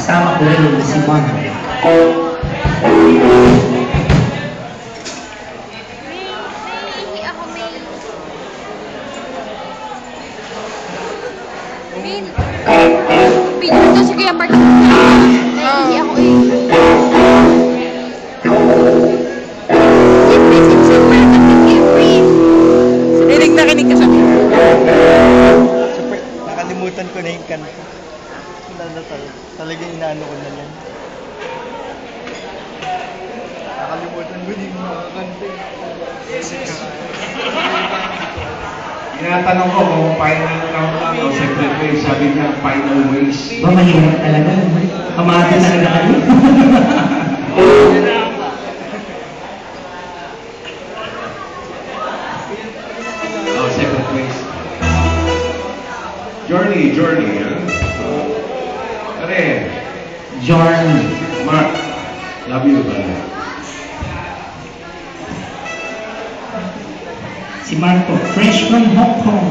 kasama ko rin si Mark. Pinito si Kuya Mark. Naiihi ako eh. Yung message sa Mark at Jeffrey. Kinig na kinig ka sa akin. Nakalimutan ko na yung kanta. Talagang inaano ko na yan. Nakalimutan ko na yung mga kanta. Tinatanong ko kung final countdown o Seperate, sabi niya final ways. Ba, mahirap talaga. Kamado na lang kayo. Oh, Seperate ways. Journey, ha? Kare. Journey. Mark, love you ba? Si Marco, fresh from Hong Kong.